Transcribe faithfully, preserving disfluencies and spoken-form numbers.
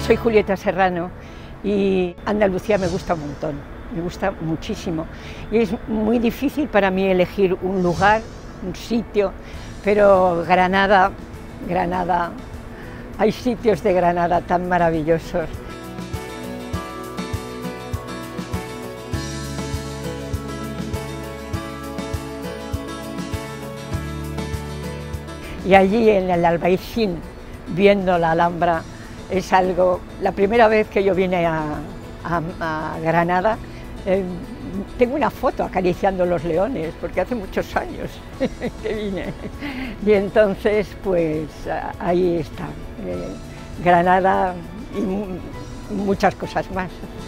soy Julieta Serrano y Andalucía me gusta un montón, me gusta muchísimo. Y es muy difícil para mí elegir un lugar, un sitio, pero Granada, Granada, hay sitios de Granada tan maravillosos. Y allí en el Albaicín, viendo la Alhambra, es algo, la primera vez que yo vine a, a, a Granada, eh, tengo una foto acariciando los leones, porque hace muchos años que vine. Y entonces, pues ahí está, eh, Granada y muchas cosas más.